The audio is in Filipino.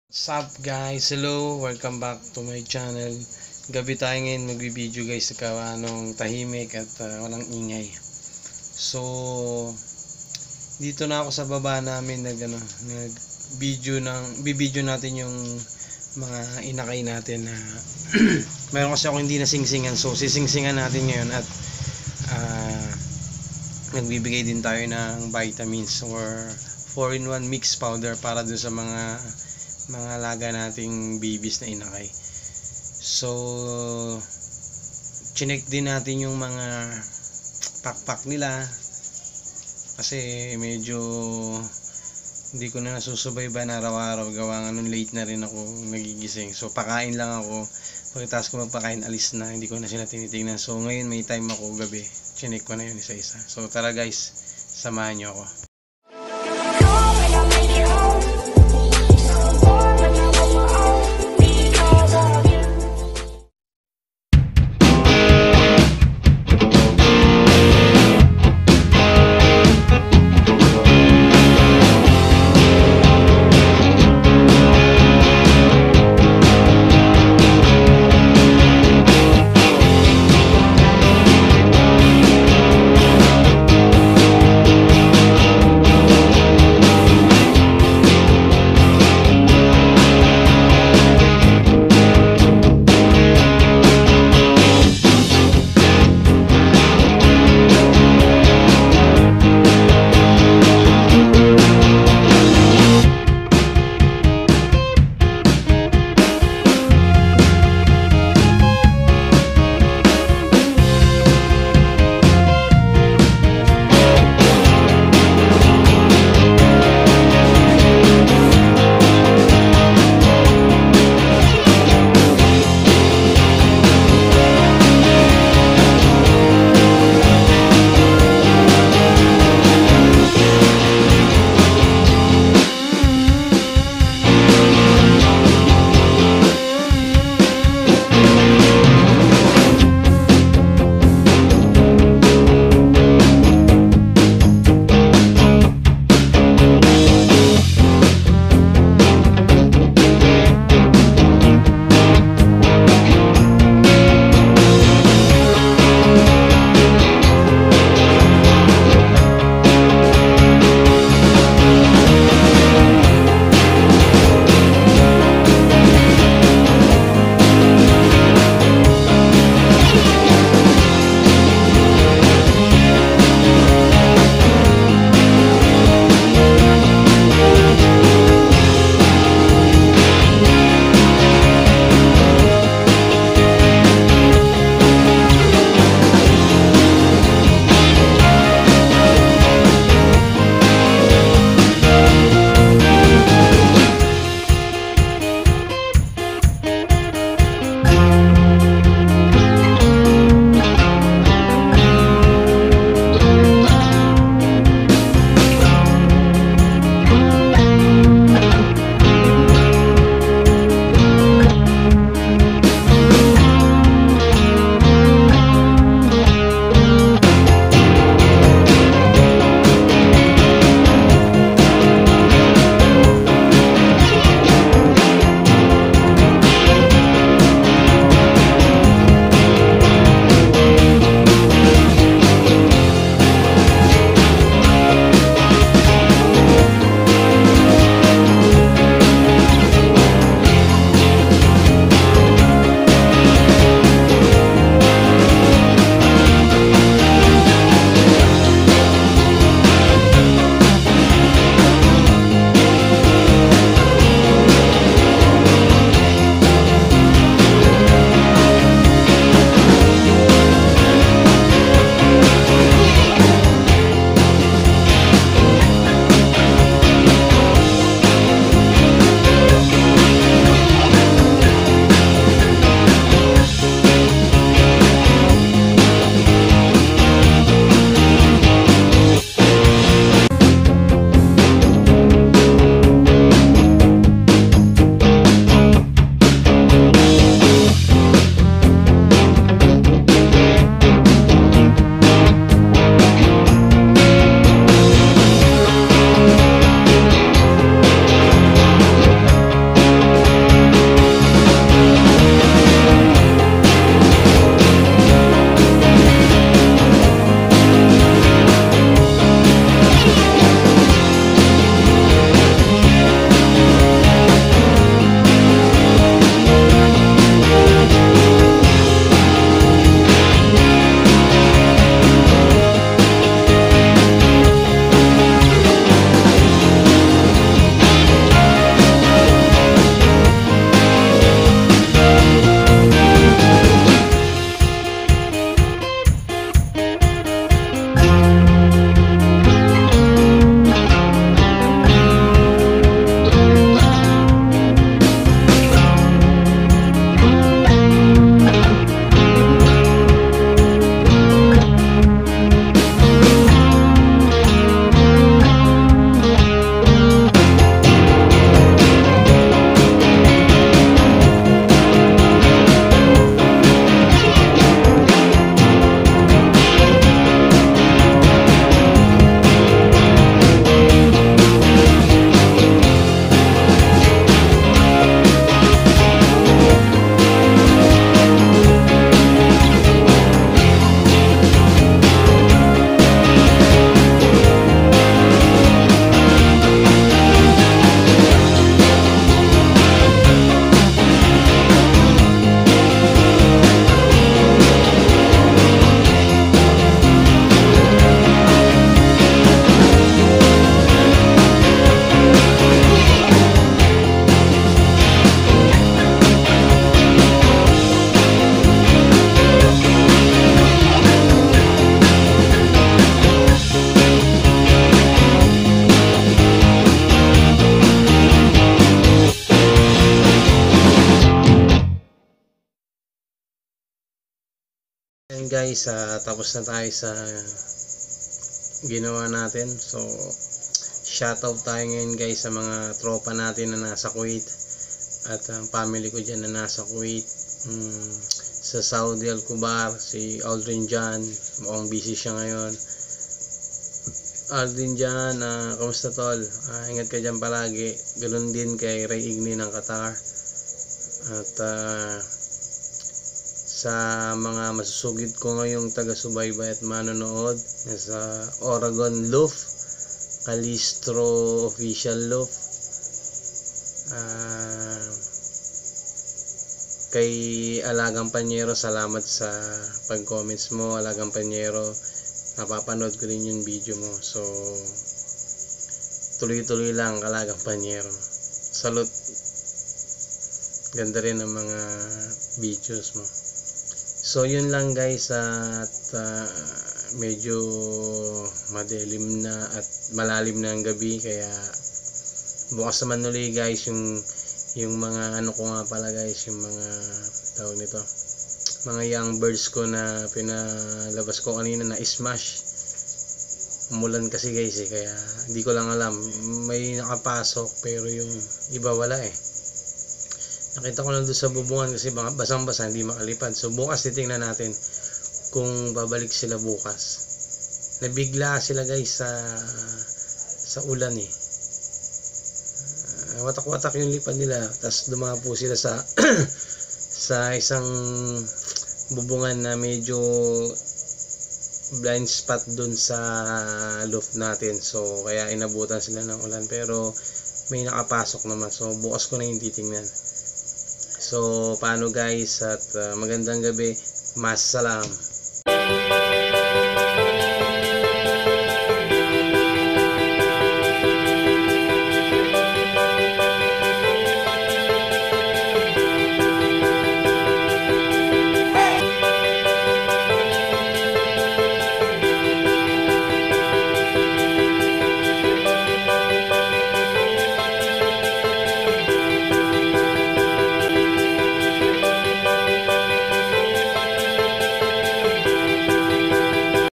What's up guys? Hello! Welcome back to my channel. Gabi tayo ngayon magbibideo guys sa kawanong tahimik at walang ingay. So, dito na ako sa baba namin bibideo natin yung mga inakay natin na meron kasi ako hindi nasingsingan. So, sisingsingan natin ngayon at nagbibigay din tayo ng vitamins or 4-in-1 mix powder para dun sa mga alaga nating babies na inakay. So chinek din natin yung mga pakpak nila kasi medyo hindi ko na nasusubayban araw-araw, gawa nga nun late na rin ako nagigising. So pakain lang ako, pagkatapos ko magpakain alis na, hindi ko na sila tinitingnan. So ngayon may time ako gabi, chinek ko na yun isa-isa. So tara guys, samahan nyo ako. ayun guys, tapos na tayo sa ginawa natin. So shoutout tayo ngayon guys sa mga tropa natin na nasa Kuwait at ang family ko dyan na nasa Kuwait. Sa Saudi Al-Kubar, si Aldrin Jan, mukhang busy siya ngayon. Aldrin Jan, kamusta tol? Ingat ka dyan palagi. Ganun din kay Ray Igni ng Qatar. At sa mga masusugid ko ngayong taga-subaybay at manonood sa Oragon Loof, Calistro Official Loof, kay Alagang Panyero, salamat sa pag-comments mo. Alagang Panyero, napapanood ko rin yung video mo. So tuloy-tuloy lang Alagang Panyero. Salute. Ganda rin ang mga videos mo. So yun lang guys, at medyo madilim na at malalim na ang gabi, kaya bukas naman ulit guys yung mga ano ko nga pala guys, yung mga tawag nito, mga young birds ko na pinalabas ko kanina na smash. Umulan kasi guys kaya hindi ko lang alam, may nakapasok pero yung iba wala nakita ko lang doon sa bubungan kasi basang-basa, hindi makalipad. So bukas titingnan natin kung babalik sila bukas. Nabigla sila guys sa ulan watak-watak yung lipad nila, tapos dumapo sila sa sa isang bubungan na medyo blind spot dun sa loft natin. So kaya inabutan sila ng ulan, pero may nakapasok naman. So bukas ko na yung titingnan. So paano guys, at magandang gabi. Mas salam.